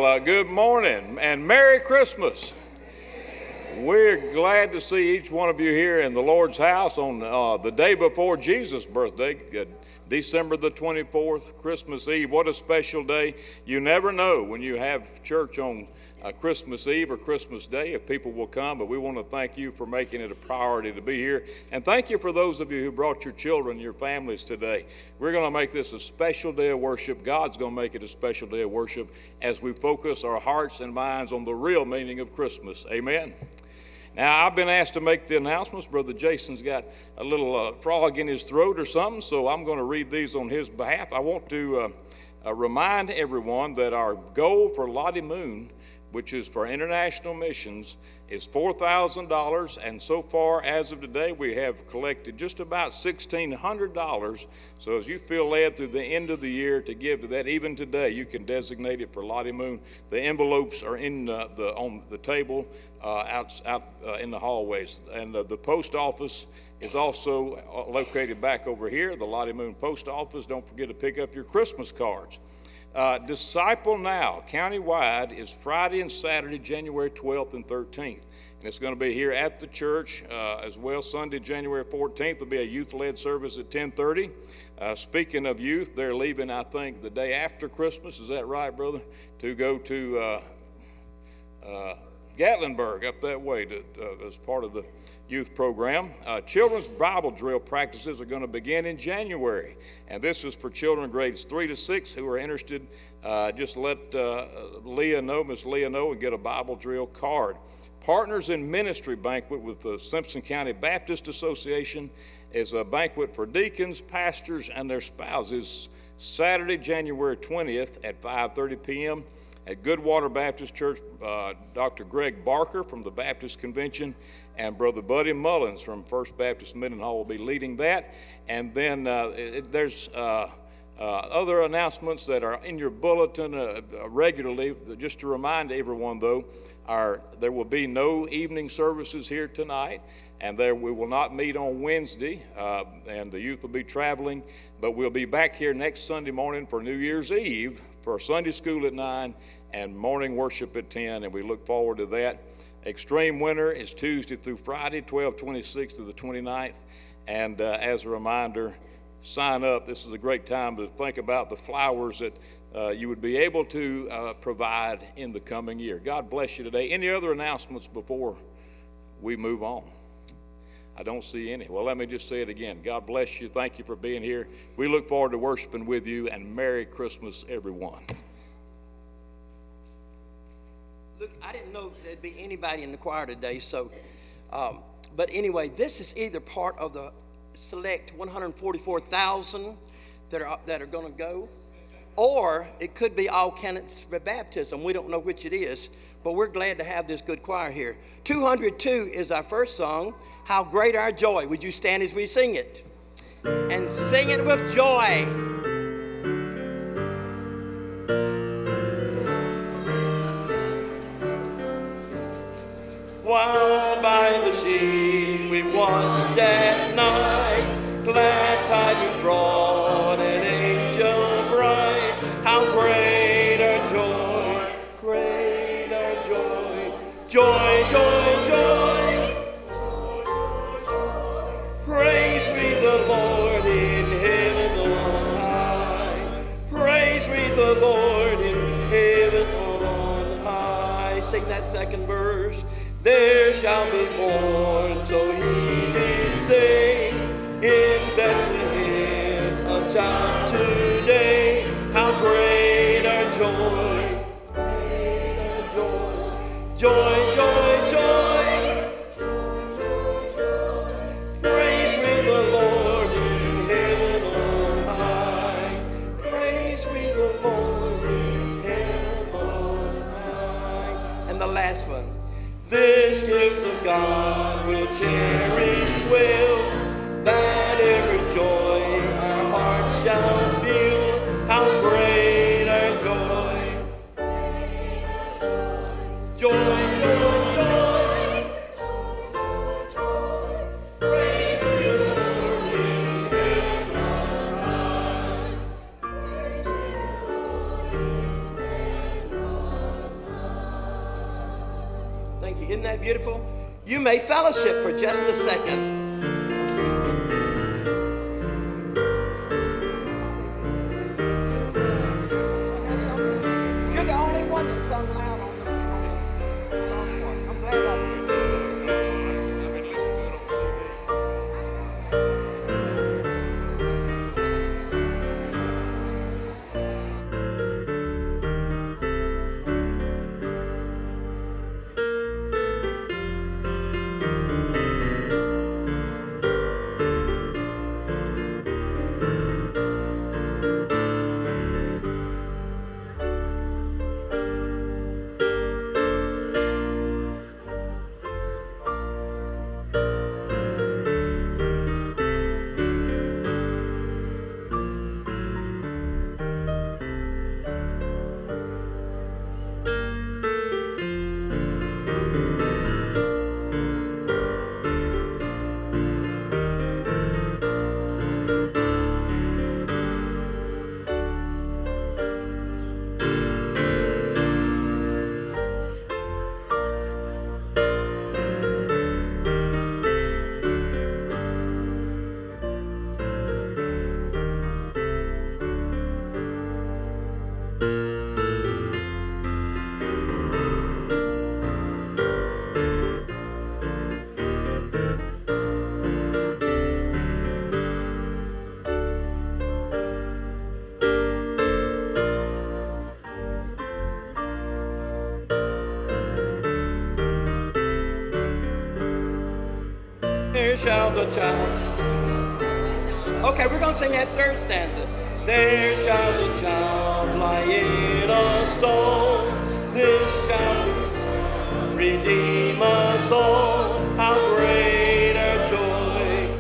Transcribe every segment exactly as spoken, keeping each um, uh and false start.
uh, good morning and Merry Christmas. We're glad to see each one of you here in the Lord's house on uh, the day before Jesus' birthday, uh, December the twenty-fourth, Christmas Eve. What a special day. You never know when you have church on uh, Christmas Eve or Christmas Day if people will come, but we want to thank you for making it a priority to be here. And thank you for those of you who brought your children, your families today. We're going to make this a special day of worship. God's going to make it a special day of worship as we focus our hearts and minds on the real meaning of Christmas. Amen. Now, I've been asked to make the announcements. Brother Jason's got a little uh, frog in his throat or something, so I'm going to read these on his behalf. I want to uh, uh, remind everyone that our goal for Lottie Moon, which is for international missions, is four thousand dollars, and so far as of today we have collected just about sixteen hundred dollars. So as you feel led through the end of the year to give to that, even today you can designate it for Lottie Moon. The envelopes are in uh, the on the table uh, out, out uh, in the hallways, and uh, the post office is also located back over here, the Lottie Moon Post Office. Don't forget to pick up your Christmas cards. Uh, Disciple Now, countywide, is Friday and Saturday, January twelfth and thirteenth. And it's going to be here at the church uh, as well. Sunday, January fourteenth, will be a youth-led service at ten thirty. Uh, speaking of youth, they're leaving, I think, the day after Christmas. Is that right, brother? To go to uh, uh, Gatlinburg up that way to, uh, as part of the youth program. Uh, children's Bible drill practices are going to begin in January, and this is for children grades three to six who are interested. Uh, just let uh, Leah know, Miss Leah know, and get a Bible drill card. Partners in Ministry banquet with the Simpson County Baptist Association is a banquet for deacons, pastors, and their spouses, Saturday, January twentieth at five thirty p m at Goodwater Baptist Church. uh, Doctor Greg Barker from the Baptist Convention and Brother Buddy Mullins from First Baptist Mendenhall will be leading that. And then uh, it, there's uh, uh, other announcements that are in your bulletin uh, regularly. Just to remind everyone, though, our, there will be no evening services here tonight, and there we will not meet on Wednesday, uh, and the youth will be traveling, but we'll be back here next Sunday morning for New Year's Eve for Sunday school at nine and morning worship at ten, and we look forward to that. Extreme Winter is Tuesday through Friday, twelve twenty-six to the twenty-ninth, and uh, as a reminder, sign up. This is a great time to think about the flowers that uh, you would be able to uh, provide in the coming year. God bless you today. Any other announcements before we move on? I don't see any. Well, let me just say it again. God bless you. Thank you for being here. We look forward to worshiping with you, and Merry Christmas, everyone. Look, I didn't know if there'd be anybody in the choir today, so, um, but anyway, this is either part of the select one hundred forty-four thousand that are, that are going to go, or it could be all candidates for baptism. We don't know which it is, but we're glad to have this good choir here. two hundred two is our first song, How Great Our Joy. Would you stand as we sing it? And sing it with joy. While by the sea we watched at night, glad tidings brought an angel bright. How great our joy, great our joy, joy, joy, joy. Praise we the Lord in heaven on high. Praise we the Lord in heaven on high. Sing that second verse. There shall be born, so he did say, in Bethlehem a child today. How great our joy, great our joy, joy, joy, joy. Praise we the Lord in heaven on high. Praise we the Lord in heaven on high. And the last one. This gift of God we'll cherish well, that every joy our hearts shall feel. How great our joy, joy, joy, joy. Praise the Lord in heaven on high. Praise the Lord in heaven on that beautiful? You may fellowship for just a second. You're the only one that sung loud on the, on the one. I'm glad I did. There shall the child. Okay, we're going to sing that third stanza. There shall the child lie in a stall. This child redeem us all. How great our joy.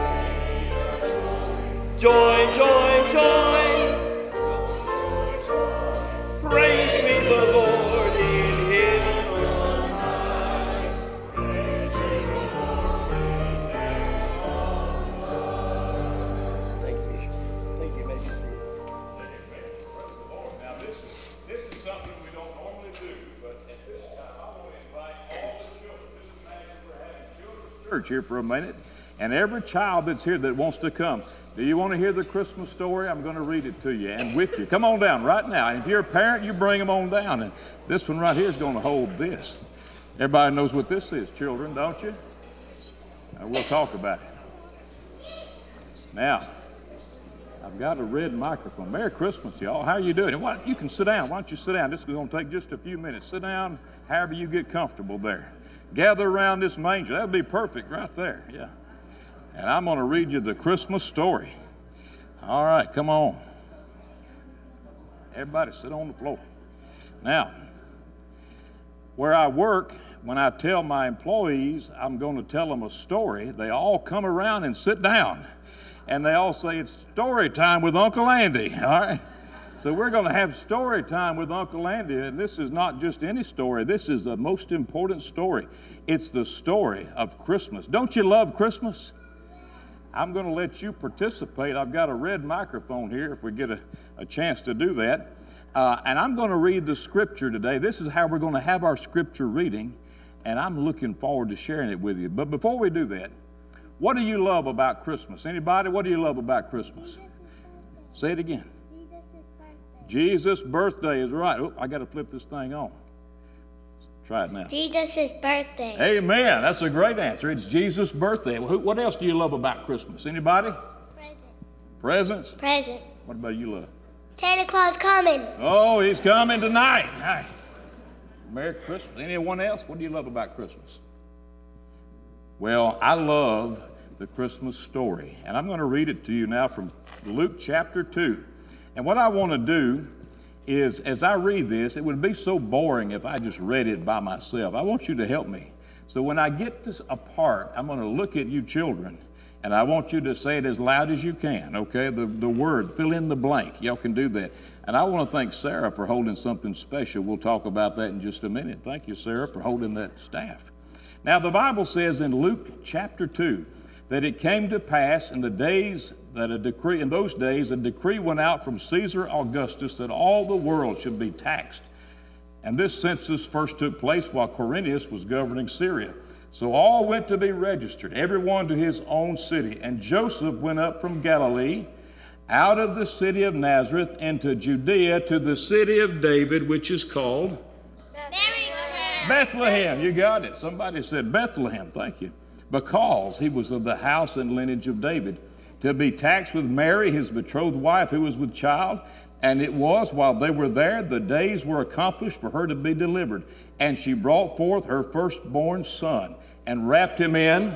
Joy, joy, joy. Praise me the Lord in heaven on high. Thank you. Thank you. Maybe see. Now this is this is something we don't normally do, but at this time I want to invite all the children. Just imagine we're having children's church here for a minute, and every child that's here that wants to come. Do you want to hear the Christmas story? I'm going to read it to you and with you. Come on down right now. And if you're a parent, you bring them on down. And this one right here is going to hold this. Everybody knows what this is, children, don't you? Now, we'll talk about it. Now, I've got a red microphone. Merry Christmas, y'all. How are you doing? Why, you can sit down. Why don't you sit down? This is going to take just a few minutes. Sit down however you get comfortable there. Gather around this manger. That would be perfect right there. Yeah. And I'm going to read you the Christmas story. All right, come on. Everybody sit on the floor. Now, where I work, when I tell my employees I'm going to tell them a story, they all come around and sit down. And they all say, it's story time with Uncle Andy, all right? So we're going to have story time with Uncle Andy, and this is not just any story. This is the most important story. It's the story of Christmas. Don't you love Christmas? I'm going to let you participate. I've got a red microphone here if we get a, a chance to do that. Uh, and I'm going to read the scripture today. This is how we're going to have our scripture reading, and I'm looking forward to sharing it with you. But before we do that, what do you love about Christmas? Anybody, what do you love about Christmas? Say it again. Jesus' birthday is right. Oh, I got to flip this thing on. Try it now. Jesus' birthday. Amen. That's a great answer. It's Jesus' birthday. What else do you love about Christmas? Anybody? Present. Presents? Present. What about you, love? Santa Claus coming. Oh, he's coming tonight. Hi. Merry Christmas. Anyone else? What do you love about Christmas? Well, I love the Christmas story, and I'm going to read it to you now from Luke chapter two. And what I want to do is, as I read this, it would be so boring if I just read it by myself. I want you to help me. So when I get this apart, I'm going to look at you children, and I want you to say it as loud as you can, okay? The, the word, fill in the blank. Y'all can do that. And I want to thank Sarah for holding something special. We'll talk about that in just a minute. Thank you, Sarah, for holding that staff. Now, the Bible says in Luke chapter two that it came to pass in the days that a decree, in those days, a decree went out from Caesar Augustus that all the world should be taxed. And this census first took place while Quirinius was governing Syria. So all went to be registered, everyone to his own city. And Joseph went up from Galilee, out of the city of Nazareth, into Judea, to the city of David, which is called Bethlehem. Bethlehem. You got it. Somebody said Bethlehem. Thank you. Because he was of the house and lineage of David, to be taxed with Mary, his betrothed wife, who was with child. And it was, while they were there, the days were accomplished for her to be delivered. And she brought forth her firstborn son, and wrapped him in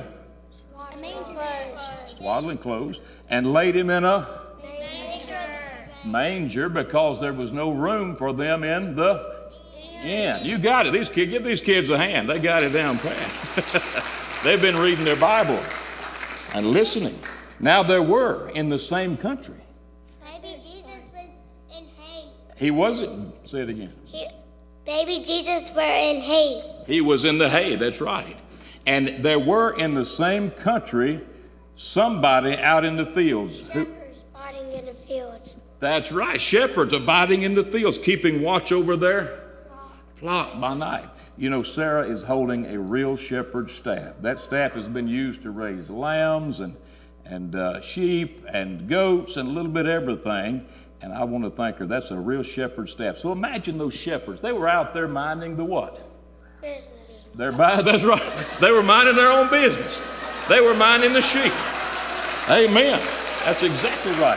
swaddling clothes, and laid him in a manger, because there was no room for them in the inn. You got it. These kids, give these kids a hand. They got it down pat. They've been reading their Bible and listening. Now there were in the same country. Baby Jesus was in hay. He wasn't. Say it again. He, baby Jesus were in hay. He was in the hay. That's right. And there were in the same country somebody out in the fields. Who, Shepherds abiding in the fields. that's right. Shepherds abiding in the fields, keeping watch over their flock by night. You know, Sarah is holding a real shepherd's staff. That staff has been used to raise lambs and and uh, sheep and goats and a little bit of everything. And I want to thank her. That's a real shepherd's staff. So imagine those shepherds. They were out there minding the what? Business. They're by, that's right. They were minding their own business. They were minding the sheep. Amen. That's exactly right.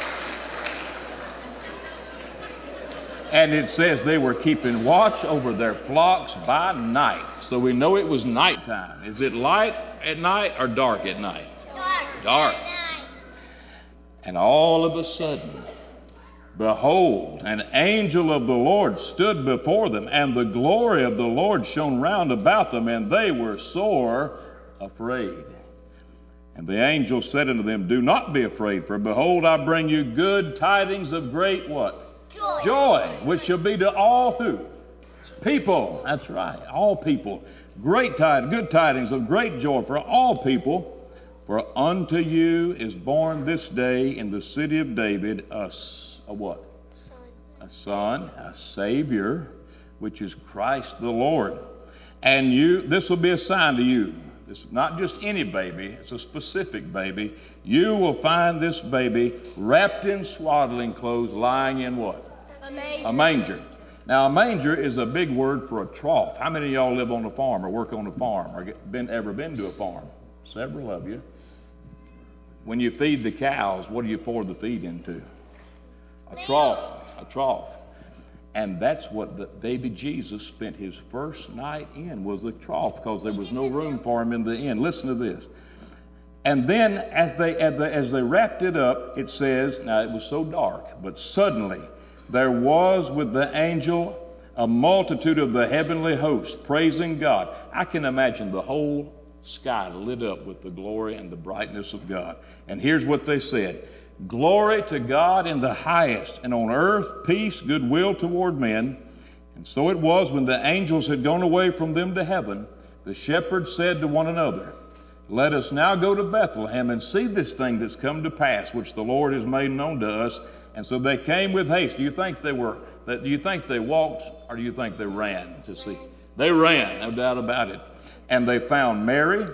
And it says they were keeping watch over their flocks by night. So we know it was nighttime. Is it light at night or dark at night? Dark. Dark. And all of a sudden, behold, an angel of the Lord stood before them, and the glory of the Lord shone round about them, and they were sore afraid. And the angel said unto them, do not be afraid, for behold, I bring you good tidings of great what? Joy. Joy, which shall be to all who? People. That's right, all people. Great tidings, good tidings of great joy for all people. For unto you is born this day in the city of David a, a what? Son. A son, a Savior, which is Christ the Lord. And you, this will be a sign to you. This is not just any baby, it's a specific baby. You will find this baby wrapped in swaddling clothes, lying in what? A manger. A manger. Now, a manger is a big word for a trough. How many of y'all live on a farm or work on a farm or get, been, ever been to a farm? Several of you. When you feed the cows, what do you pour the feed into? A trough, a trough. And that's what the baby Jesus spent his first night in, was a trough, because there was no room for him in the inn. Listen to this. And then as they, as they, as they wrapped it up, it says, now it was so dark, but suddenly there was with the angel a multitude of the heavenly host praising God. I can imagine the whole sky lit up with the glory and the brightness of God. And here's what they said. Glory to God in the highest, and on earth peace, goodwill toward men. And so it was, when the angels had gone away from them to heaven, the shepherds said to one another, let us now go to Bethlehem and see this thing that's come to pass, which the Lord has made known to us. And so they came with haste. Do you think they were, do you think they walked, or do you think they ran to see? They ran, no doubt about it. And they found Mary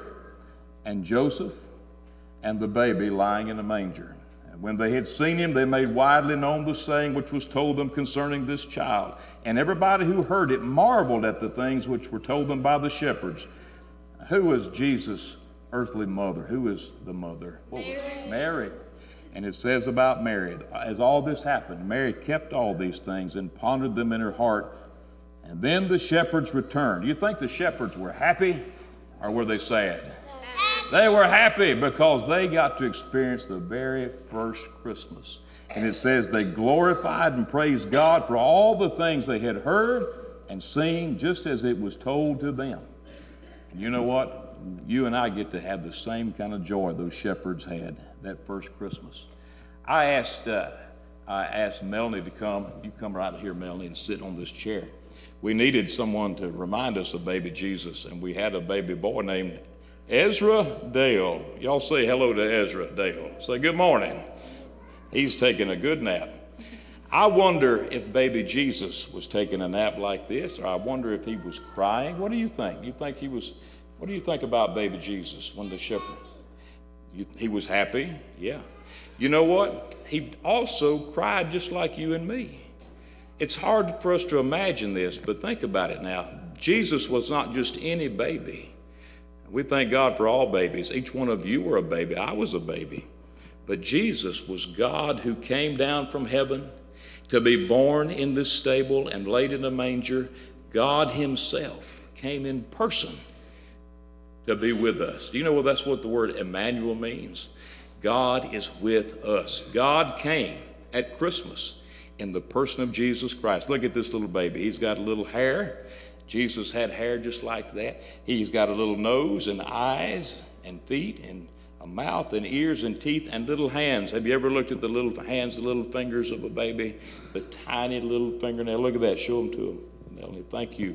and Joseph and the baby lying in a manger. And when they had seen him, they made widely known the saying which was told them concerning this child. And everybody who heard it marveled at the things which were told them by the shepherds. Who was Jesus' earthly mother? Who is the mother? What was it? Mary. And it says about Mary, as all this happened, Mary kept all these things and pondered them in her heart. And then the shepherds returned. You think the shepherds were happy, or were they sad? Happy. They were happy because they got to experience the very first Christmas. And it says they glorified and praised God for all the things they had heard and seen, just as it was told to them. And you know what? You and I get to have the same kind of joy those shepherds had that first Christmas. I asked, uh, I asked Melanie to come. You come right here, Melanie, and sit on this chair. We needed someone to remind us of baby Jesus, and we had a baby boy named Ezra Dale. Y'all say hello to Ezra Dale. Say good morning. He's taking a good nap. I wonder if baby Jesus was taking a nap like this, or I wonder if he was crying. What do you think? You think he was, what do you think about baby Jesus when the shepherd? You, he was happy? Yeah. You know what? He also cried just like you and me. It's hard for us to imagine this, but think about it now. Jesus was not just any baby. We thank God for all babies. Each one of you were a baby. I was a baby. But Jesus was God who came down from heaven to be born in this stable and laid in a manger. God himself came in person to be with us. Do you know what that's what the word Emmanuel means? God is with us. God came at Christmas in the person of Jesus Christ. Look at this little baby. He's got a little hair. Jesus had hair just like that. He's got a little nose and eyes and feet and a mouth and ears and teeth and little hands. Have you ever looked at the little hands, the little fingers of a baby? The tiny little fingernail. Look at that. Show them to him. Melanie, thank you.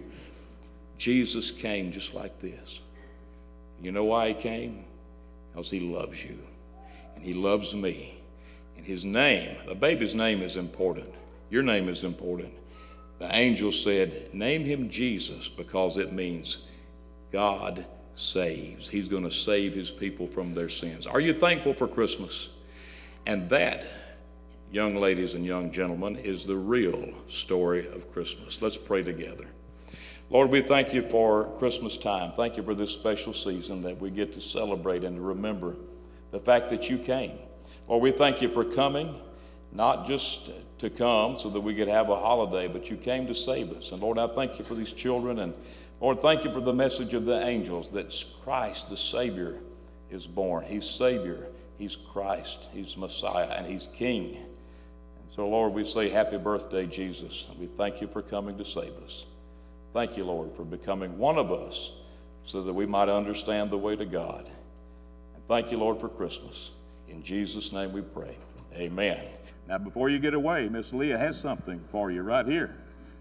Jesus came just like this. You know why he came? Because he loves you. And he loves me. And his name, the baby's name is important. Your name is important. The angel said, name him Jesus because it means God saves. He's going to save his people from their sins. Are you thankful for Christmas? And that, young ladies and young gentlemen, is the real story of Christmas. Let's pray together. Lord, we thank you for Christmas time. Thank you for this special season that we get to celebrate and to remember the fact that you came. Lord, we thank you for coming, not just to come so that we could have a holiday, but you came to save us. And Lord, I thank you for these children. And Lord, thank you for the message of the angels that Christ, the Savior, is born. He's Savior, he's Christ, he's Messiah, and he's King. And so, Lord, we say happy birthday, Jesus. And we thank you for coming to save us. Thank you, Lord, for becoming one of us so that we might understand the way to God. And thank you, Lord, for Christmas. In Jesus' name we pray. Amen. Now, before you get away, Miss Leah has something for you right here.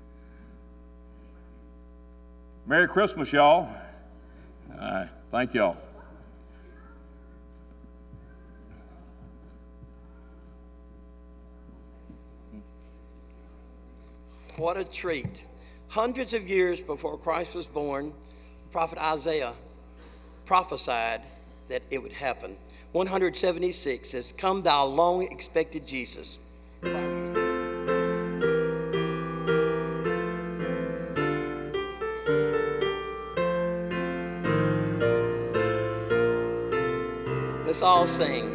Merry Christmas, y'all. All right, thank y'all. What a treat. Hundreds of years before Christ was born, the prophet Isaiah prophesied that it would happen. one seventy-six says, come thou long expected Jesus. Let's all sing.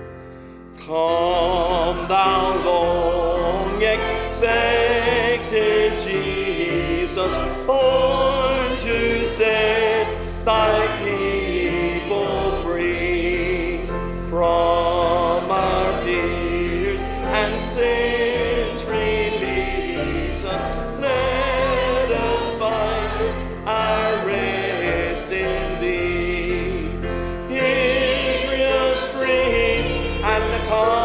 Come thou long expected Jesus, born to set thy people free from our fears and sins. Release us, let us find our rest in thee. Israel's strength and the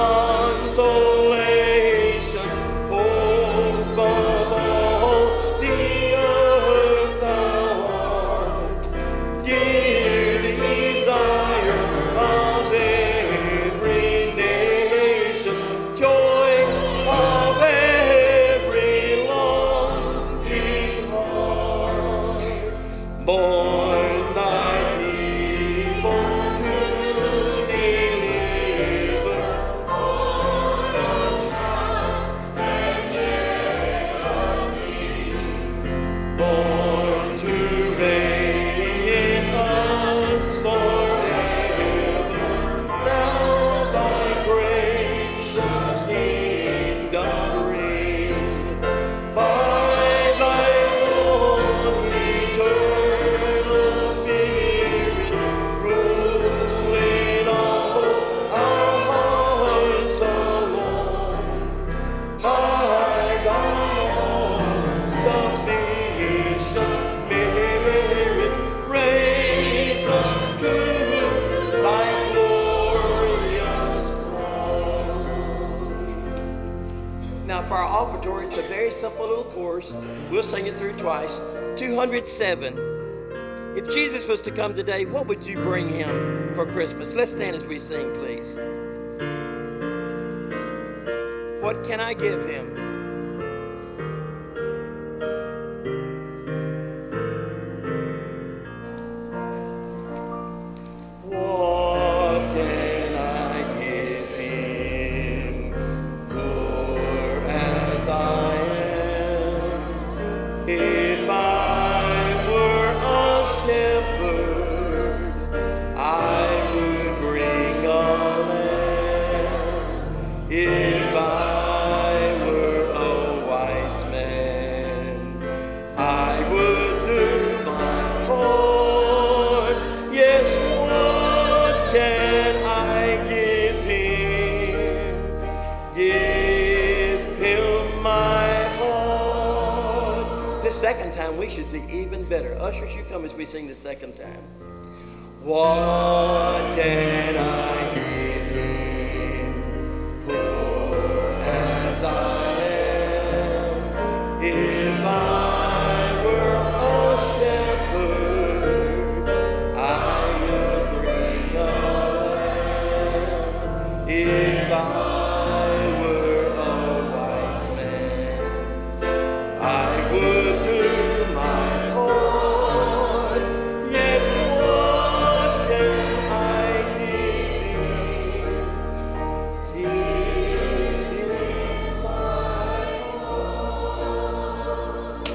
consolation, hope of all the earth thou art. Dear desire of every nation, joy of every longing heart. Born thy people to deliver, born of Son and yet of King, born to reign in us forever. Now thy gracious kingdom reign, by thy Lord eternal Spirit, ruling all our hearts alone. By thy all-sufficient merit, raise us to thy glorious throne. Now for our offertory, it's a very simple little chorus. We'll sing it through twice. two hundred seven. If Jesus was to come today, what would you bring him for Christmas? Let's stand as we sing, please. What can I give him? can I give him? Give him my heart. The second time we should do even better. Ushers, you come as we sing the second time. What can I give him? Poor as I am. If I were a shepherd, I would bring a lamb. If I were a wise man, I would do my part. Yet what can I give him? Give him my heart.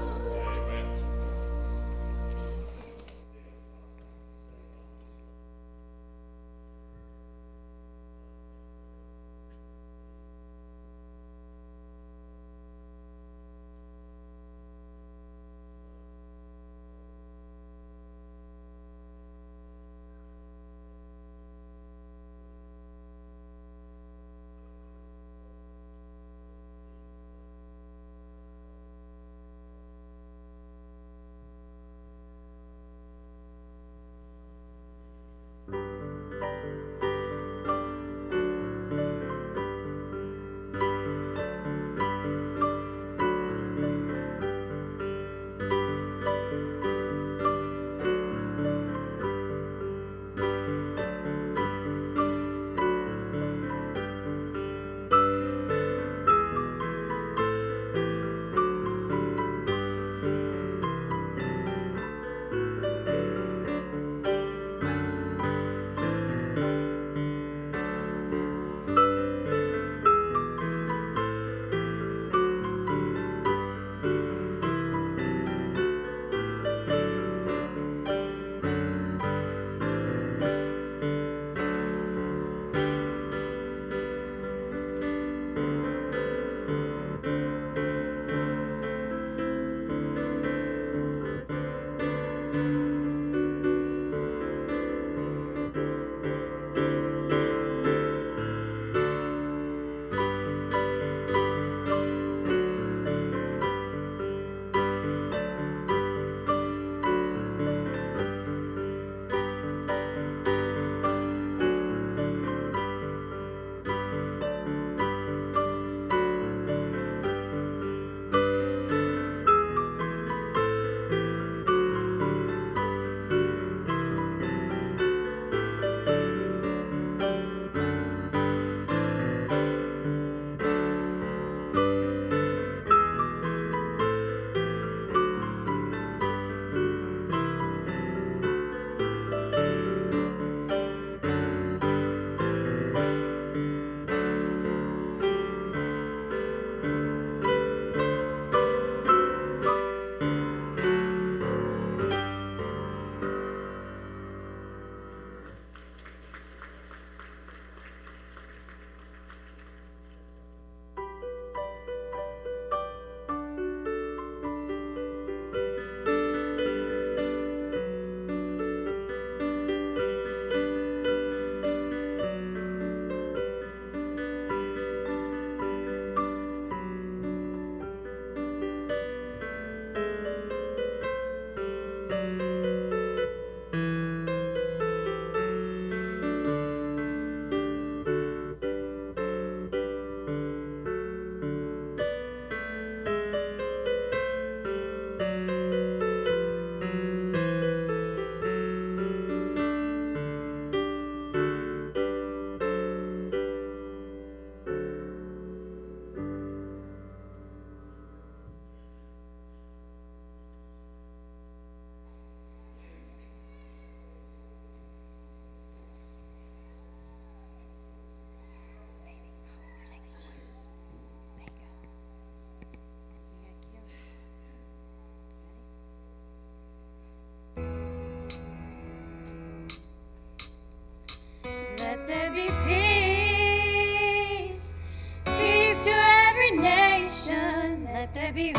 there be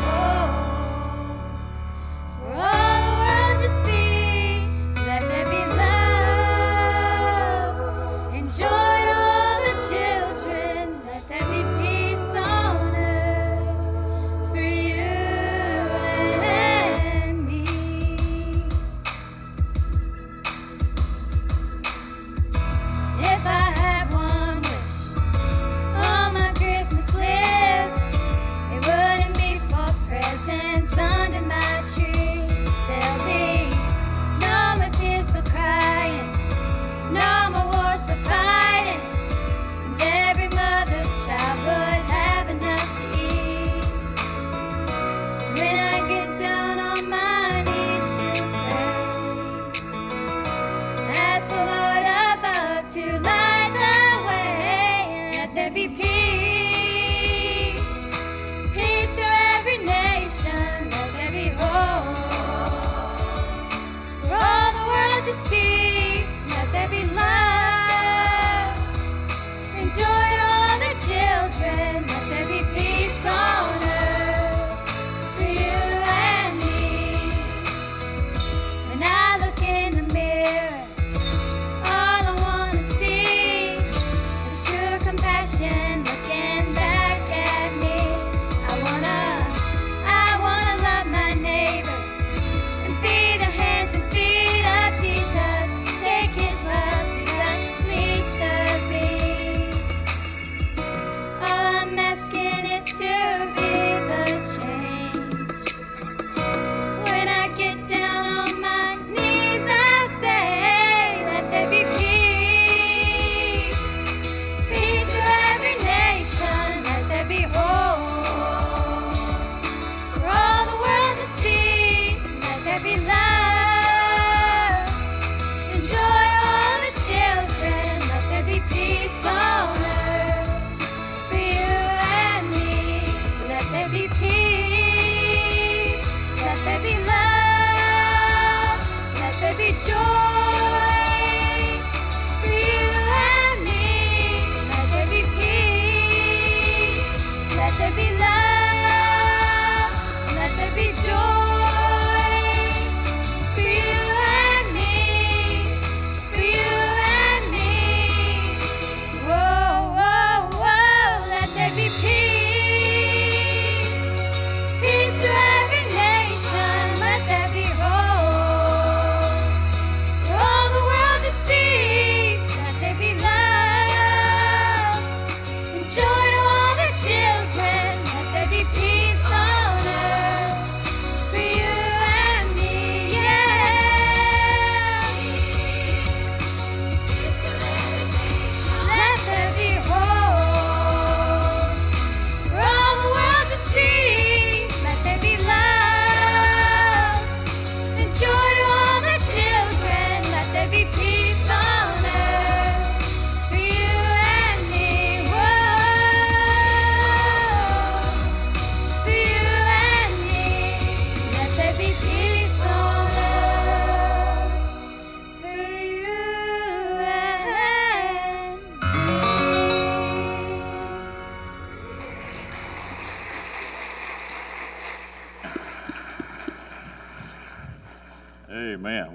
hope for all the world to see. Let there be love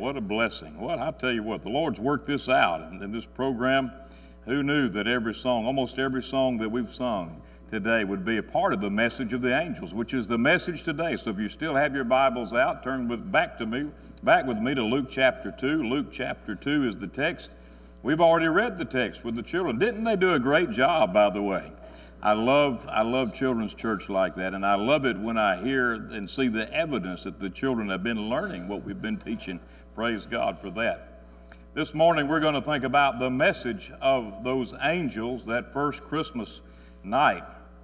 what a blessing. What I tell you what, the Lord's worked this out. And in this program, who knew that every song, almost every song that we've sung today would be a part of the message of the angels, which is the message today. So if you still have your Bibles out, turn with, back to me, back with me to Luke chapter two. Luke chapter two is the text. We've already read the text with the children. Didn't they do a great job, by the way? I love, I love children's church like that, and I love it when I hear and see the evidence that the children have been learning what we've been teaching. Praise God for that. This morning we're going to think about the message of those angels that first Christmas night.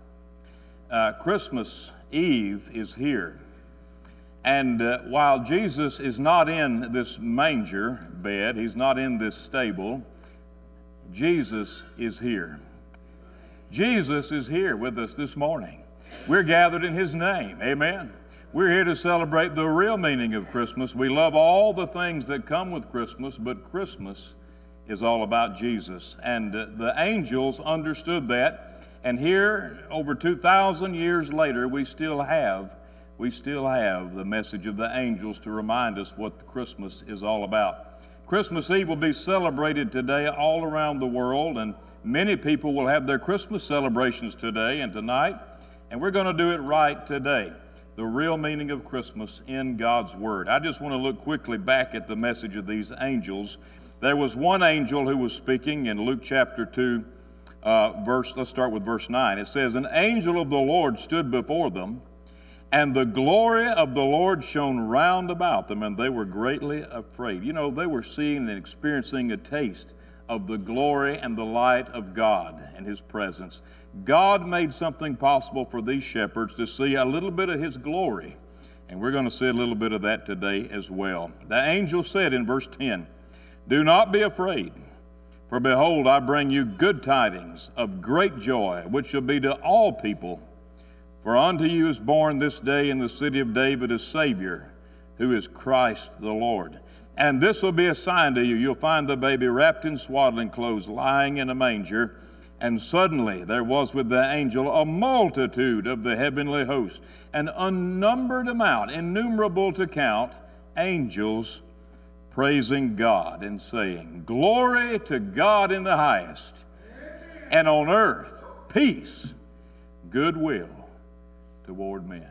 Uh, Christmas Eve is here. And uh, while Jesus is not in this manger bed, he's not in this stable, Jesus is here. Jesus is here with us this morning. We're gathered in his name. Amen. We're here to celebrate the real meaning of Christmas. We love all the things that come with Christmas, but Christmas is all about Jesus. And uh, the angels understood that. And here, over two thousand years later, we still have, we still have the message of the angels to remind us what Christmas is all about. Christmas Eve will be celebrated today all around the world, and many people will have their Christmas celebrations today and tonight, and we're going to do it right today. The real meaning of Christmas in God's Word. I just want to look quickly back at the message of these angels. There was one angel who was speaking in Luke chapter two, uh, verse, let's start with verse nine. It says, "An angel of the Lord stood before them, and the glory of the Lord shone round about them, and they were greatly afraid." You know, they were seeing and experiencing a taste of the glory and the light of God and his presence. God made something possible for these shepherds to see a little bit of his glory, and we're going to see a little bit of that today as well. The angel said in verse ten, "Do not be afraid, for behold, I bring you good tidings of great joy, which shall be to all people. For unto you is born this day in the city of David a Savior, who is Christ the Lord. And this will be a sign to you. You'll find the baby wrapped in swaddling clothes, lying in a manger." And suddenly there was with the angel a multitude of the heavenly host, an unnumbered amount, innumerable to count, angels praising God and saying, "Glory to God in the highest, and on earth peace, goodwill toward men."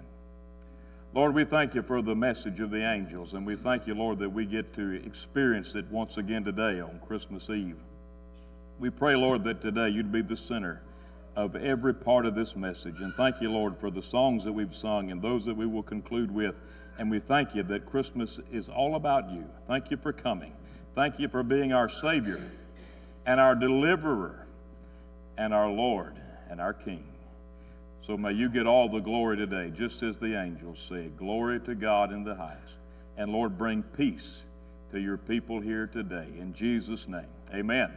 Lord, we thank you for the message of the angels, and we thank you, Lord, that we get to experience it once again today on Christmas Eve. We pray, Lord, that today you'd be the center of every part of this message. And thank you, Lord, for the songs that we've sung and those that we will conclude with. And we thank you that Christmas is all about you. Thank you for coming. Thank you for being our Savior and our deliverer and our Lord and our King. So may you get all the glory today, just as the angels said, "Glory to God in the highest." And Lord, bring peace to your people here today. In Jesus' name, amen.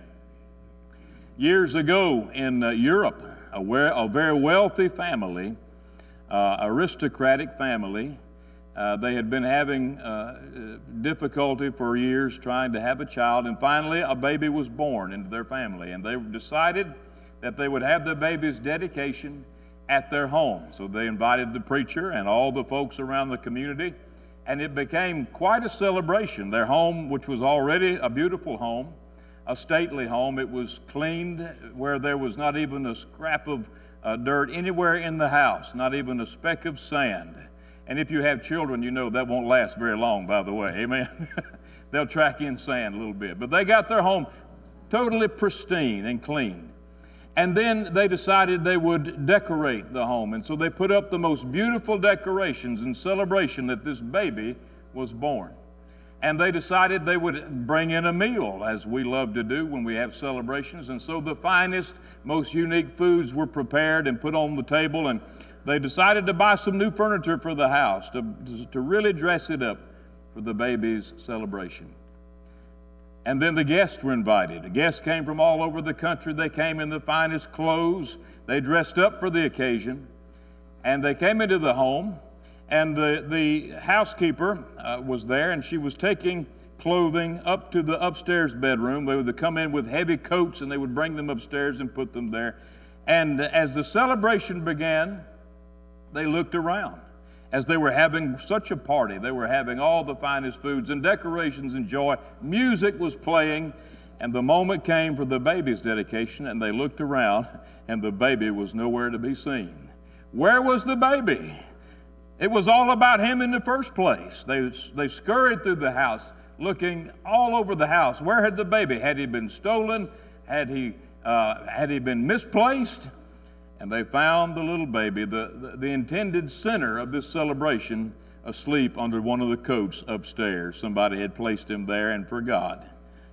Years ago in uh, Europe, a, a very wealthy family, uh, aristocratic family, uh, they had been having uh, difficulty for years trying to have a child, and finally a baby was born into their family, and they decided that they would have the baby's dedication at their home. So they invited the preacher and all the folks around the community, and it became quite a celebration. Their home, which was already a beautiful home, a stately home, it was cleaned where there was not even a scrap of uh, dirt anywhere in the house, not even a speck of sand. And if you have children, you know that won't last very long, by the way, amen? They'll track in sand a little bit. But they got their home totally pristine and clean. And then they decided they would decorate the home. And so they put up the most beautiful decorations in celebration that this baby was born. And they decided they would bring in a meal, as we love to do when we have celebrations. And so the finest, most unique foods were prepared and put on the table. And they decided to buy some new furniture for the house to, to really dress it up for the baby's celebration. And then the guests were invited. The guests came from all over the country. They came in the finest clothes. They dressed up for the occasion. And they came into the home. And the, the housekeeper uh, was there, and she was taking clothing up to the upstairs bedroom. They would come in with heavy coats, and they would bring them upstairs and put them there. And as the celebration began, they looked around. as they were having such a party. They were having all the finest foods and decorations and joy. Music was playing, and the moment came for the baby's dedication, and they looked around, and the baby was nowhere to be seen. Where was the baby? It was all about him in the first place. They, they scurried through the house, looking all over the house. Where had the baby? Had he been stolen? Had he, uh, had he been misplaced? And they found the little baby, the, the, the intended center of this celebration, asleep under one of the coats upstairs. Somebody had placed him there and forgot.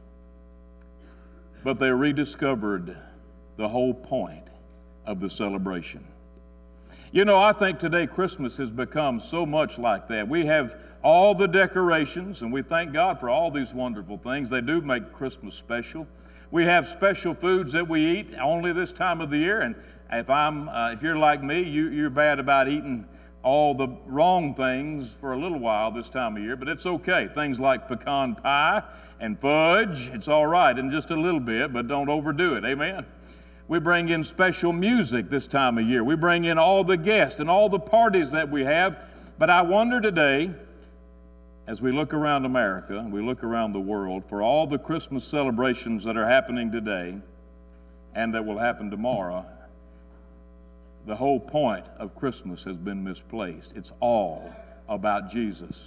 But they rediscovered the whole point of the celebration. You know, I think today Christmas has become so much like that. We have all the decorations, and we thank God for all these wonderful things. They do make Christmas special. We have special foods that we eat only this time of the year, and if I'm, uh, if you're like me, you, you're bad about eating all the wrong things for a little while this time of year, but it's okay. Things like pecan pie and fudge, it's all right in just a little bit, but don't overdo it, amen? We bring in special music this time of year. We bring in all the guests and all the parties that we have, but I wonder today, as we look around America and we look around the world, for all the Christmas celebrations that are happening today and that will happen tomorrow, the whole point of Christmas has been misplaced. It's all about Jesus.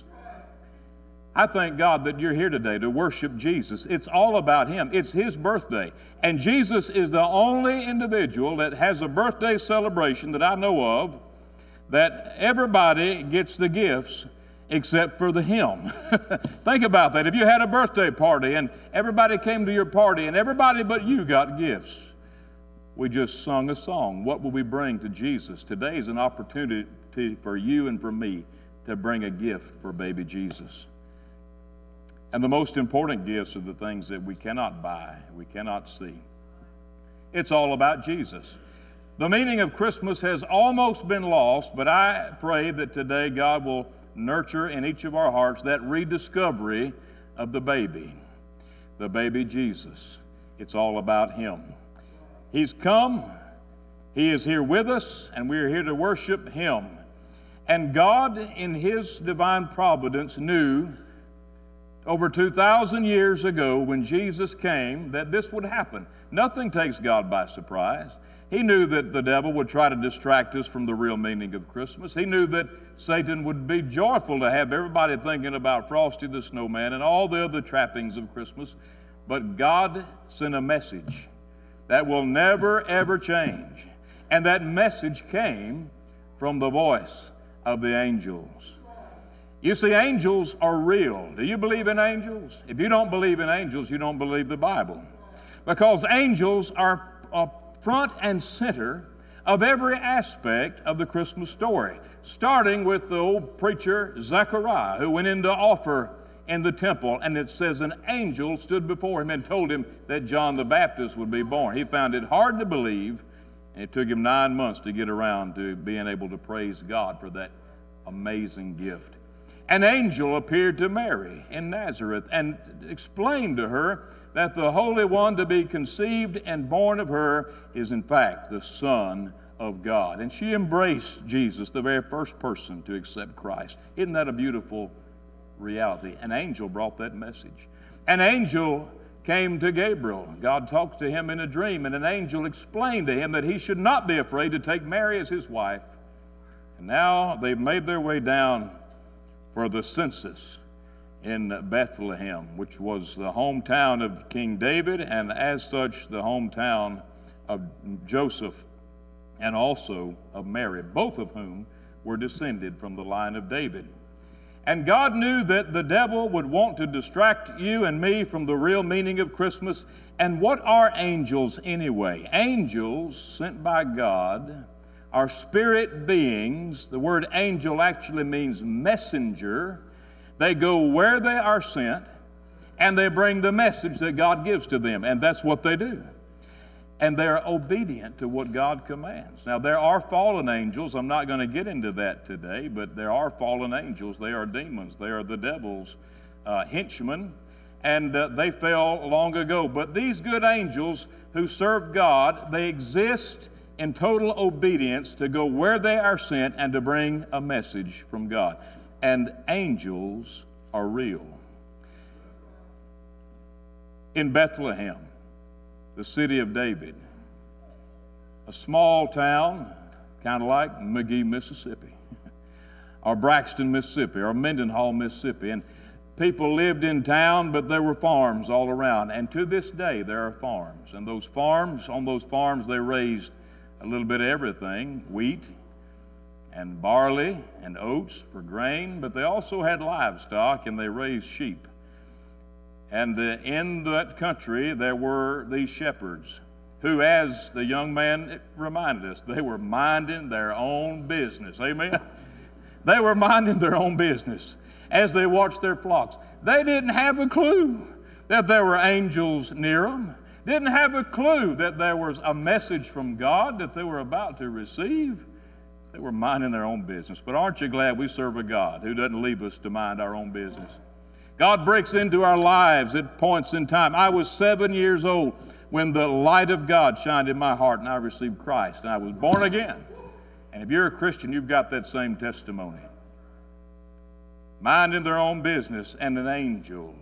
I thank God that you're here today to worship Jesus. It's all about Him. It's His birthday. And Jesus is the only individual that has a birthday celebration that I know of that everybody gets the gifts except for the Him. Think about that. If you had a birthday party and everybody came to your party and everybody but you got gifts, we just sung a song. What will we bring to Jesus? Today is an opportunity for you and for me to bring a gift for baby Jesus. And the most important gifts are the things that we cannot buy, we cannot see. It's all about Jesus. The meaning of Christmas has almost been lost, but I pray that today God will nurture in each of our hearts that rediscovery of the baby, the baby Jesus. It's all about Him. He's come, He is here with us, and we are here to worship Him. And God, in His divine providence, knew over two thousand years ago when Jesus came that this would happen. Nothing takes God by surprise. He knew that the devil would try to distract us from the real meaning of Christmas. He knew that Satan would be joyful to have everybody thinking about Frosty the Snowman and all the other trappings of Christmas. But God sent a message that will never, ever change. And that message came from the voice of the angels. You see, angels are real. Do you believe in angels? If you don't believe in angels, you don't believe the Bible. Because angels are uh, front and center of every aspect of the Christmas story, starting with the old preacher Zechariah, who went in to offer in the temple, and it says an angel stood before him and told him that John the Baptist would be born. He found it hard to believe, and it took him nine months to get around to being able to praise God for that amazing gift. An angel appeared to Mary in Nazareth and explained to her that the Holy One to be conceived and born of her is in fact the Son of God. And she embraced Jesus, the very first person to accept Christ. Isn't that a beautiful reality? An angel brought that message. An angel came to Gabriel. God talked to him in a dream, and an angel explained to him that he should not be afraid to take Mary as his wife. And now they've made their way down for the census in Bethlehem, which was the hometown of King David, and as such the hometown of Joseph and also of Mary, both of whom were descended from the line of David. And God knew that the devil would want to distract you and me from the real meaning of Christmas. And what are angels anyway? Angels sent by God are spirit beings. The word angel actually means messenger. They go where they are sent, and they bring the message that God gives to them, and that's what they do. And they're obedient to what God commands. Now, there are fallen angels. I'm not going to get into that today, but there are fallen angels. They are demons. They are the devil's uh, henchmen, and uh, they fell long ago. But these good angels who serve God, they exist in total obedience to go where they are sent and to bring a message from God. And angels are real. In Bethlehem, the city of David, a small town, kind of like McGee, Mississippi, or Braxton, Mississippi, or Mendenhall, Mississippi. And people lived in town, but there were farms all around. And to this day, there are farms. And those farms, on those farms, they raised a little bit of everything, wheat and barley and oats for grain, but they also had livestock and they raised sheep. And uh, in that country, there were these shepherds who, as the young man reminded us, they were minding their own business. Amen? They were minding their own business as they watched their flocks. They didn't have a clue that there were angels near them. Didn't have a clue that there was a message from God that they were about to receive. They were minding their own business. But aren't you glad we serve a God who doesn't leave us to mind our own business? God breaks into our lives at points in time. I was seven years old when the light of God shined in my heart and I received Christ and I was born again. And if you're a Christian, you've got that same testimony. Minding their own business, and an angel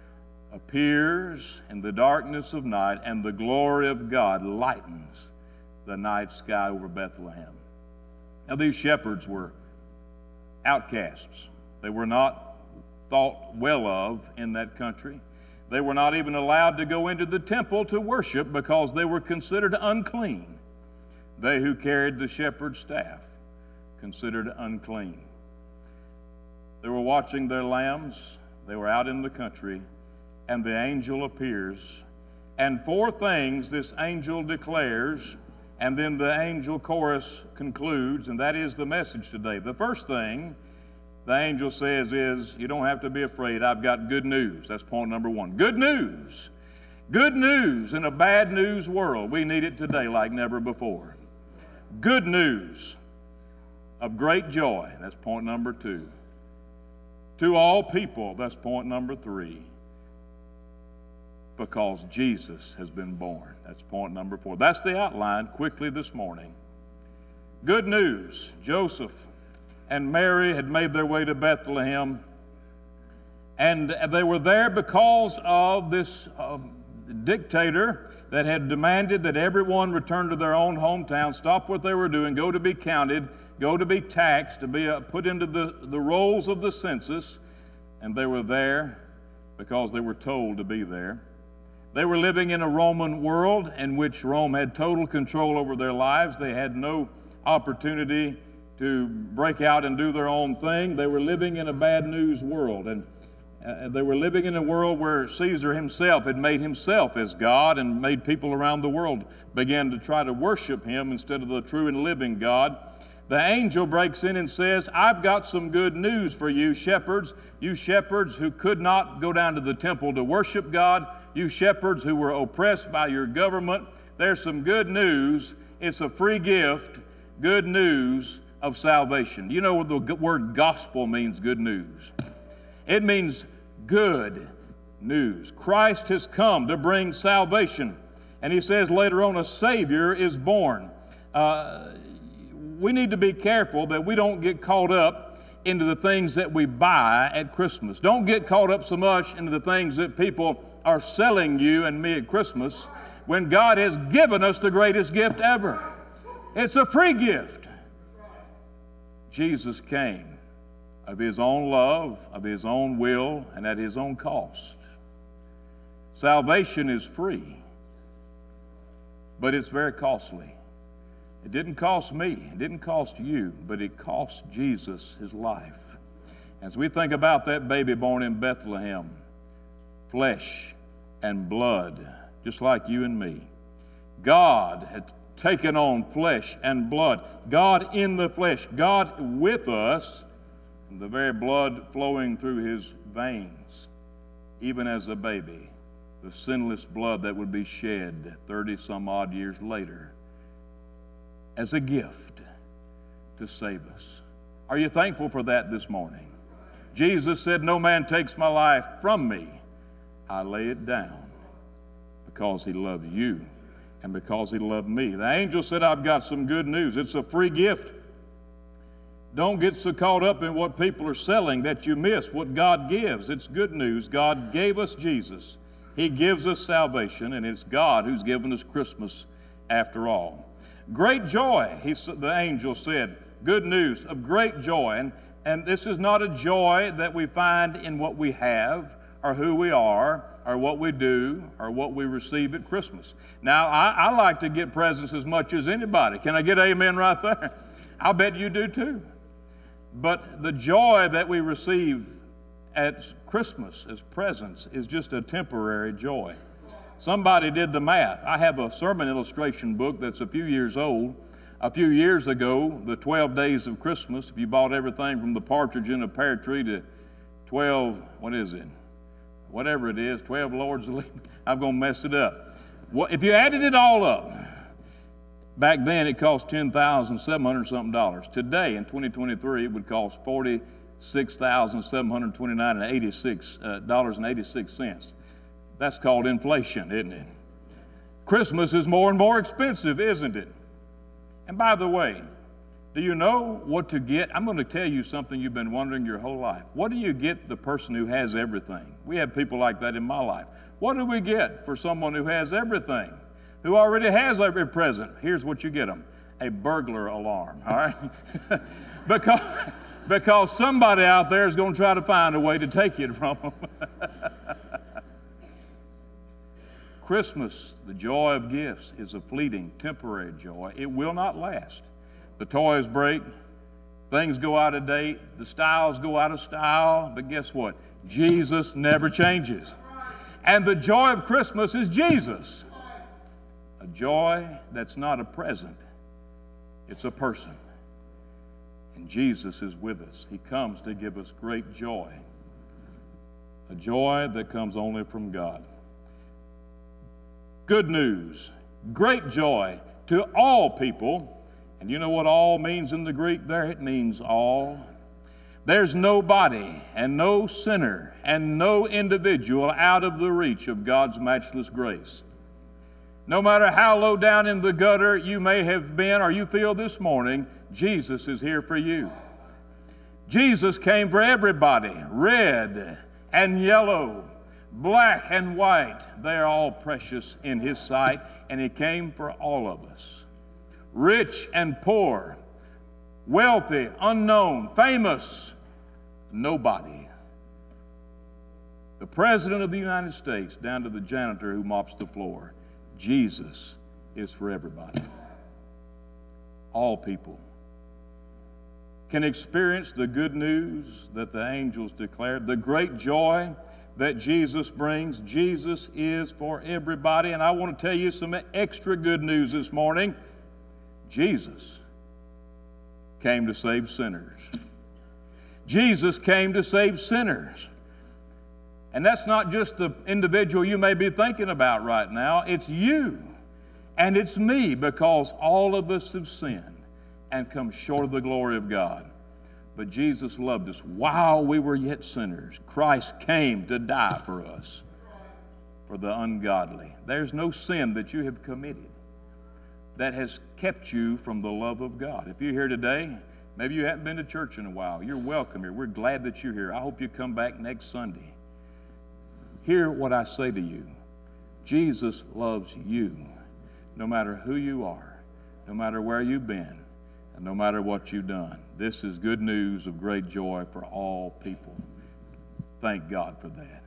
appears in the darkness of night, and the glory of God lightens the night sky over Bethlehem. Now, these shepherds were outcasts. They were not thought well of in that country. They were not even allowed to go into the temple to worship because they were considered unclean. They who carried the shepherd's staff, considered unclean. They were watching their lambs. They were out in the country. And the angel appears, and four things this angel declares, and then the angel chorus concludes, and that is the message today. The first thing the angel says is, you don't have to be afraid, I've got good news. That's point number one. Good news. Good news in a bad news world. We need it today like never before. Good news of great joy. That's point number two. To all people, that's point number three. Because Jesus has been born. That's point number four. That's the outline quickly this morning. Good news. Joseph and Mary had made their way to Bethlehem, and they were there because of this uh, dictator that had demanded that everyone return to their own hometown, stop what they were doing, go to be counted, go to be taxed, to be uh, put into the, the rolls of the census, and they were there because they were told to be there. They were living in a Roman world in which Rome had total control over their lives. They had no opportunity to break out and do their own thing. They were living in a bad news world, and uh, they were living in a world where Caesar himself had made himself as God and made people around the world begin to try to worship him instead of the true and living God. The angel breaks in and says, I've got some good news for you shepherds, you shepherds who could not go down to the temple to worship God, you shepherds who were oppressed by your government. There's some good news. It's a free gift, good news of salvation. You know what the word gospel means, good news. It means good news. Christ has come to bring salvation. And he says later on, a Savior is born. Uh, we need to be careful that we don't get caught up into the things that we buy at Christmas. Don't get caught up so much into the things that people are selling you and me at Christmas when God has given us the greatest gift ever. It's a free gift. Jesus came of his own love, of his own will, and at his own cost. Salvation is free, but it's very costly. It didn't cost me, it didn't cost you, but it cost Jesus his life. As we think about that baby born in Bethlehem, flesh and blood, just like you and me, God had taken on flesh and blood. God in the flesh, God with us, and the very blood flowing through his veins, even as a baby, the sinless blood that would be shed thirty some odd years later as a gift to save us. Are you thankful for that this morning? Jesus said, no man takes my life from me. I lay it down because he loves you and because he loved me. The angel said, I've got some good news. It's a free gift. Don't get so caught up in what people are selling that you miss what God gives. It's good news. God gave us Jesus. He gives us salvation, and it's God who's given us Christmas after all. Great joy, he, the angel said, good news of great joy. And, and this is not a joy that we find in what we have or who we are or what we do or what we receive at Christmas. Now, I, I like to get presents as much as anybody. Can I get amen right there? I'll bet you do too. But the joy that we receive at Christmas as presents is just a temporary joy. Somebody did the math. I have a sermon illustration book that's a few years old. A few years ago, the twelve days of Christmas, if you bought everything from the partridge in a pear tree to twelve, what is it? Whatever it is, twelve lords of living. I'm going to mess it up. Well, if you added it all up, back then it cost ten thousand seven hundred something dollars. Today, in twenty twenty-three, it would cost forty-six thousand seven hundred twenty-nine dollars and eighty-six cents. That's called inflation, isn't it? Christmas is more and more expensive, isn't it? And by the way, do you know what to get? I'm going to tell you something you've been wondering your whole life. What do you get the person who has everything? We have people like that in my life. What do we get for someone who has everything, who already has every present? Here's what you get them: a burglar alarm, all right? because, because somebody out there is going to try to find a way to take it from them. Christmas, the joy of gifts, is a fleeting, temporary joy. It will not last. The toys break, things go out of date, the styles go out of style, but guess what? Jesus never changes. And the joy of Christmas is Jesus. A joy that's not a present, it's a person. And Jesus is with us. He comes to give us great joy, a joy that comes only from God. Good news, great joy to all people. And you know what all means in the Greek there? It means all. There's nobody and no sinner and no individual out of the reach of God's matchless grace. No matter how low down in the gutter you may have been or you feel this morning, Jesus is here for you. Jesus came for everybody, red and yellow, black and white. They're all precious in His sight, and He came for all of us. Rich and poor, wealthy, unknown, famous, nobody. The President of the United States down to the janitor who mops the floor. Jesus is for everybody. All people can experience the good news that the angels declared, the great joy that Jesus brings. Jesus is for everybody. And I want to tell you some extra good news this morning. Jesus came to save sinners. Jesus came to save sinners. And that's not just the individual you may be thinking about right now. It's you and it's me, because all of us have sinned and come short of the glory of God. But Jesus loved us while we were yet sinners. Christ came to die for us, for the ungodly. There's no sin that you have committed that has kept you from the love of God. If you're here today, maybe you haven't been to church in a while, you're welcome here. We're glad that you're here. I hope you come back next Sunday. Hear what I say to you. Jesus loves you, no matter who you are, no matter where you've been, and no matter what you've done. This is good news of great joy for all people. Thank God for that.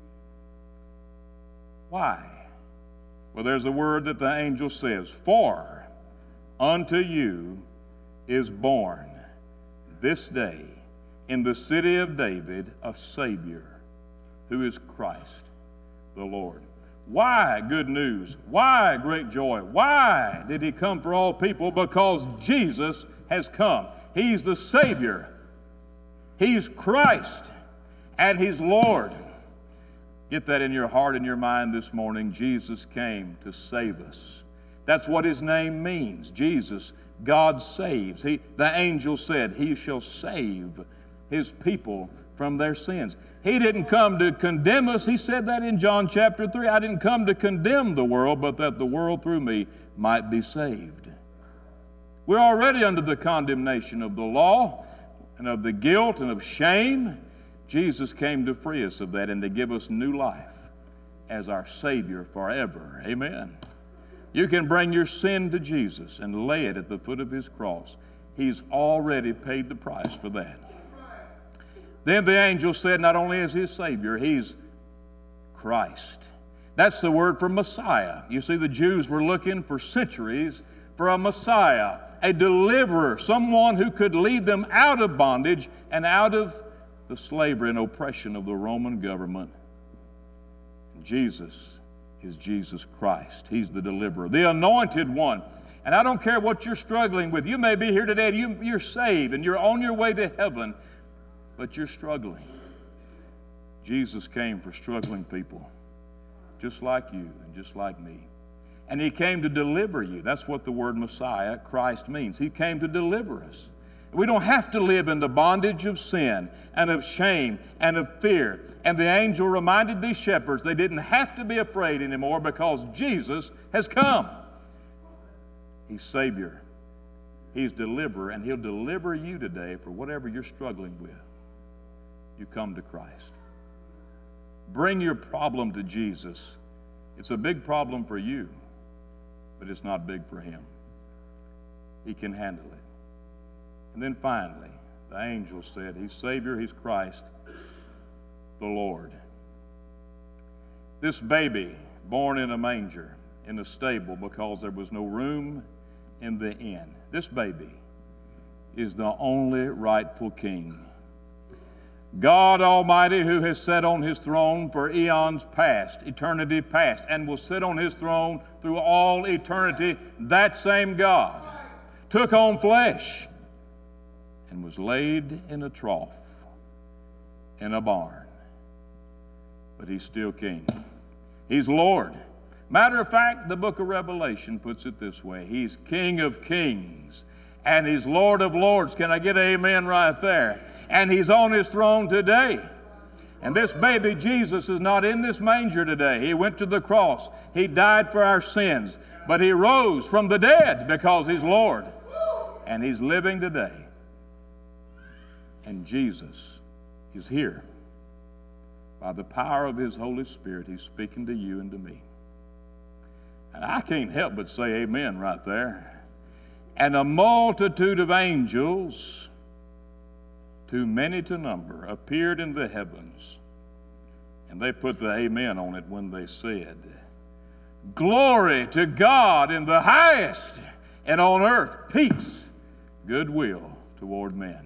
Why? Well, there's a word that the angel says, for unto you is born this day in the city of David a Savior, who is Christ the Lord. Why good news? Why great joy? Why did He come for all people? Because Jesus has come. He's the Savior. He's Christ, and He's Lord. Get that in your heart and your mind this morning. Jesus came to save us. That's what His name means. Jesus, God saves. He, the angel said, He shall save His people from their sins. He didn't come to condemn us. He said that in John chapter three. I didn't come to condemn the world, but that the world through me might be saved. We're already under the condemnation of the law and of the guilt and of shame. Jesus came to free us of that and to give us new life as our Savior forever. Amen. You can bring your sin to Jesus and lay it at the foot of his cross. He's already paid the price for that. Then the angel said, not only is his Savior, he's Christ. That's the word for Messiah. You see, the Jews were looking for centuries for a Messiah, a deliverer, someone who could lead them out of bondage and out of the slavery and oppression of the Roman government. Jesus is Jesus Christ. He's the deliverer, the anointed one. And I don't care what you're struggling with. You may be here today and you, you're saved and you're on your way to heaven, but you're struggling. Jesus came for struggling people, just like you and just like me. And he came to deliver you. That's what the word Messiah, Christ, means. He came to deliver us. We don't have to live in the bondage of sin and of shame and of fear. And the angel reminded these shepherds they didn't have to be afraid anymore because Jesus has come. He's Savior. He's deliverer, and he'll deliver you today for whatever you're struggling with. You come to Christ. Bring your problem to Jesus. It's a big problem for you, but it's not big for him. He can handle it. And then finally, the angel said, he's Savior, he's Christ, the Lord. This baby born in a manger, in a stable, because there was no room in the inn. This baby is the only rightful king. God Almighty, who has sat on his throne for eons past, eternity past, and will sit on his throne through all eternity, that same God took on flesh and was laid in a trough in a barn. But he's still king. He's Lord. Matter of fact, the book of Revelation puts it this way. He's King of kings and he's Lord of lords. Can I get an amen right there? And he's on his throne today. And this baby Jesus is not in this manger today. He went to the cross. He died for our sins. But he rose from the dead because he's Lord. And he's living today. And Jesus is here. By the power of his Holy Spirit, he's speaking to you and to me. And I can't help but say amen right there. And a multitude of angels, too many to number, appeared in the heavens. And they put the amen on it when they said, glory to God in the highest, and on earth peace, goodwill toward men.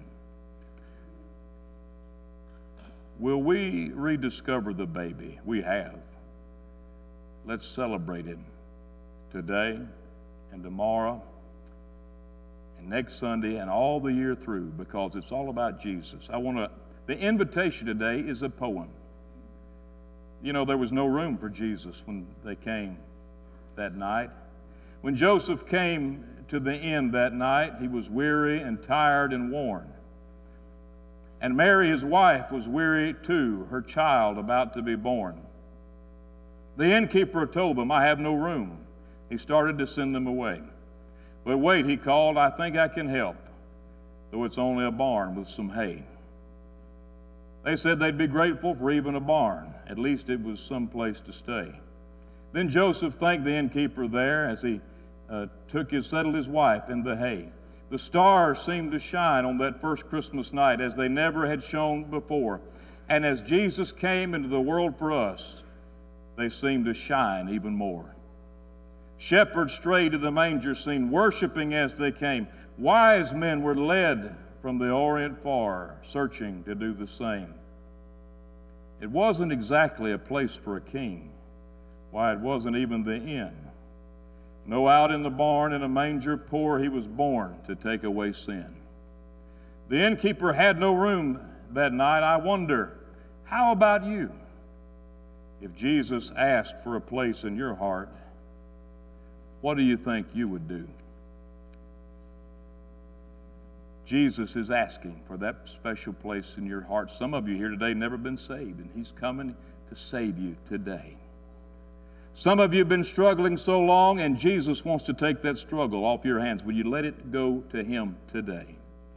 Will we rediscover the baby? We have. Let's celebrate him today and tomorrow and next Sunday and all the year through, because it's all about Jesus. I want to, the invitation today is a poem. You know, there was no room for Jesus when they came that night. When Joseph came to the inn that night, he was weary and tired and worn. And Mary, his wife, was weary too, her child about to be born. The innkeeper told them, I have no room. He started to send them away. But wait, he called, I think I can help, though it's only a barn with some hay. They said they'd be grateful for even a barn. At least it was some place to stay. Then Joseph thanked the innkeeper there as he uh, took his, settled his wife in the hay. The stars seemed to shine on that first Christmas night as they never had shone before. And as Jesus came into the world for us, they seemed to shine even more. Shepherds strayed to the manger scene, worshiping as they came. Wise men were led from the Orient far, searching to do the same. It wasn't exactly a place for a king. Why, it wasn't even the inn. No, out in the barn in a manger poor, he was born to take away sin. The innkeeper had no room that night. I wonder, how about you? If Jesus asked for a place in your heart, what do you think you would do? Jesus is asking for that special place in your heart. Some of you here today never been saved, and he's coming to save you today. Some of you have been struggling so long, and Jesus wants to take that struggle off your hands. Will you let it go to him today?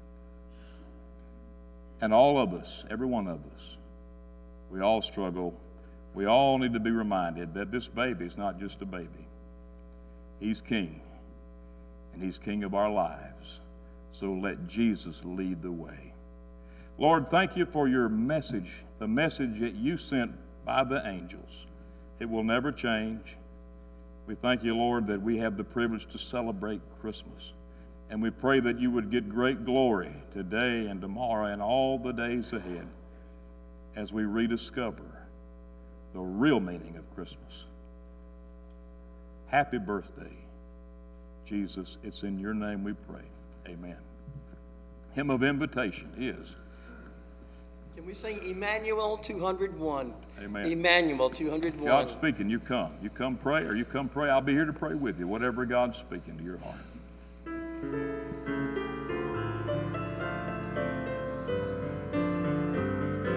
And all of us, every one of us, we all struggle. We all need to be reminded that this baby is not just a baby. He's king, and he's king of our lives. So let Jesus lead the way. Lord, thank you for your message, the message that you sent by the angels. It will never change. We thank you, Lord, that we have the privilege to celebrate Christmas. And we pray that you would get great glory today and tomorrow and all the days ahead as we rediscover the real meaning of Christmas. Happy birthday, Jesus. It's in your name we pray. Amen. Hymn of invitation is. Can we sing Emmanuel two hundred one? Amen. Emmanuel two hundred one. God's speaking, you come. You come pray or you come pray. I'll be here to pray with you, whatever God's speaking to your heart.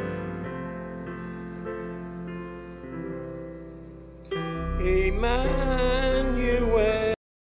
Emmanuel.